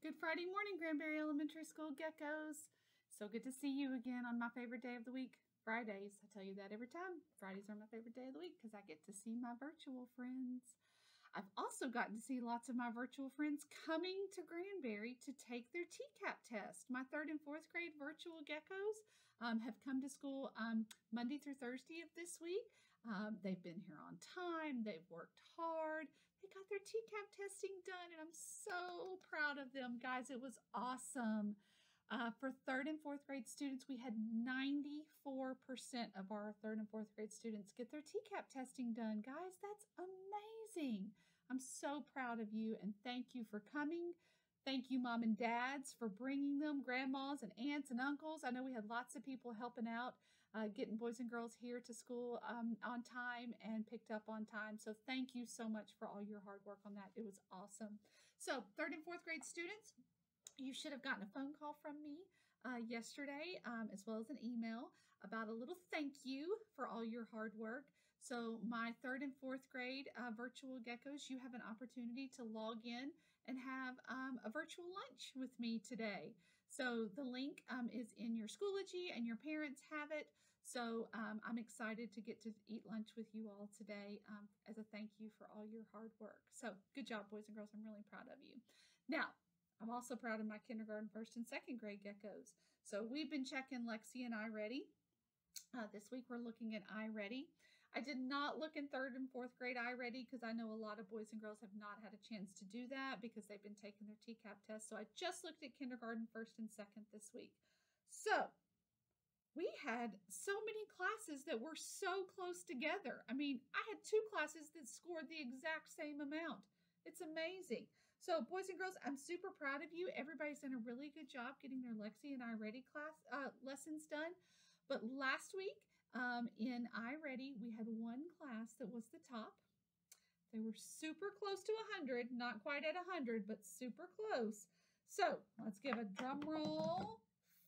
Good Friday morning, Granbury Elementary School geckos. So good to see you again on my favorite day of the week, Fridays. I tell you that every time. Fridays are my favorite day of the week because I get to see my virtual friends. I've also gotten to see lots of my virtual friends coming to Granbury to take their TCAP test. My 3rd and 4th grade virtual geckos have come to school Monday through Thursday of this week. They've been here on time. They've worked hard. They got their TCAP testing done, and I'm so proud of them, guys. It was awesome. For 3rd and 4th grade students, we had 94% of our 3rd and 4th grade students get their TCAP testing done. Guys, that's amazing. I'm so proud of you, and thank you for coming. Thank you, mom and dads, for bringing them, grandmas and aunts and uncles. I know we had lots of people helping out, getting boys and girls here to school on time and picked up on time. So thank you so much for all your hard work on that. It was awesome. So 3rd and 4th grade students, you should have gotten a phone call from me yesterday, as well as an email about a little thank you for all your hard work. So my 3rd and 4th grade virtual geckos, you have an opportunity to log in and have a virtual lunch with me today. So the link is in your Schoology and your parents have it. So I'm excited to get to eat lunch with you all today as a thank you for all your hard work. So good job, boys and girls. I'm really proud of you. Now, I'm also proud of my kindergarten, 1st and 2nd grade geckos. So we've been checking Lexi and iReady. This week we're looking at iReady. I did not look in 3rd and 4th grade iReady because I know a lot of boys and girls have not had a chance to do that because they've been taking their TCAP test. So I just looked at kindergarten, 1st and 2nd this week. So we had so many classes that were so close together. I mean, I had 2 classes that scored the exact same amount. It's amazing. So boys and girls, I'm super proud of you. Everybody's done a really good job getting their Lexi and iReady class lessons done. But last week in iReady, we had one class that was the top. They were super close to 100, not quite at 100, but super close. So let's give a drum roll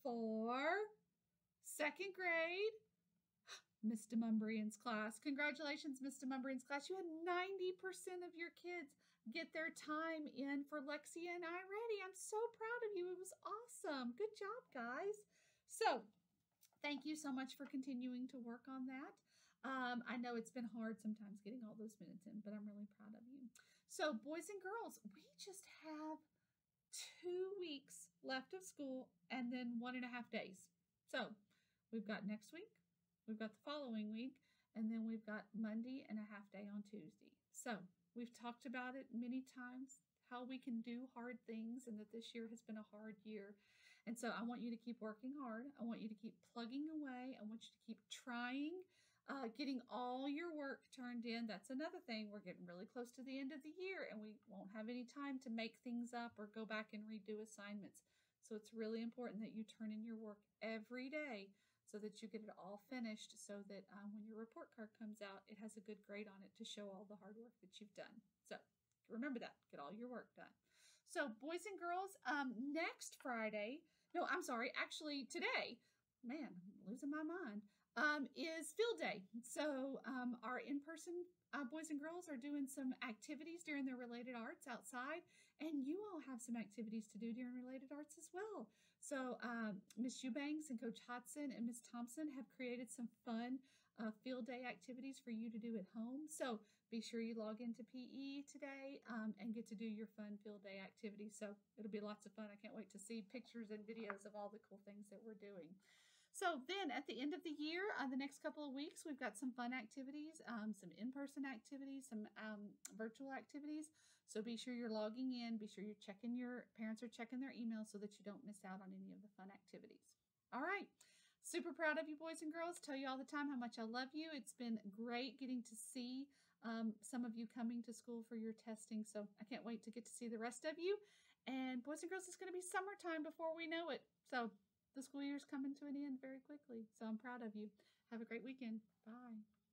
for 2nd grade. Mr. Mumbrian's class. Congratulations, Mr. Mumbrian's class. You had 90% of your kids get their time in for Lexi and iReady. I'm so proud of you. It was awesome. Good job, guys. So thank you so much for continuing to work on that. I know it's been hard sometimes getting all those minutes in, but I'm really proud of you. So boys and girls, we just have 2 weeks left of school and then 1.5 days. So we've got next week, we've got the following week, and then we've got Monday and a half day on Tuesday. So we've talked about it many times, how we can do hard things and that this year has been a hard year. And so I want you to keep working hard. I want you to keep plugging away. I want you to keep trying, getting all your work turned in. That's another thing. We're getting really close to the end of the year and we won't have any time to make things up or go back and redo assignments. So it's really important that you turn in your work every day so that you get it all finished so that when your report card comes out, it has a good grade on it to show all the hard work that you've done. So remember that. Get all your work done. So boys and girls, next Friday, no, I'm sorry, actually today, man, I'm losing my mind, is field day. So our in-person boys and girls are doing some activities during their related arts outside, and you all have some activities to do during related arts as well. So Miss Eubanks and Coach Hodson and Miss Thompson have created some fun field day activities for you to do at home. So be sure you log into PE today and get to do your fun field day activities. So it'll be lots of fun. I can't wait to see pictures and videos of all the cool things that we're doing. So then at the end of the year, the next couple of weeks, we've got some fun activities, some in-person activities, some virtual activities. So be sure you're logging in. Be sure you're checking your parents are checking their emails so that you don't miss out on any of the fun activities. All right. Super proud of you, boys and girls. Tell you all the time how much I love you. It's been great getting to see some of you coming to school for your testing. So I can't wait to get to see the rest of you. And boys and girls, it's going to be summertime before we know it. So the school year is coming to an end very quickly. So I'm proud of you. Have a great weekend. Bye.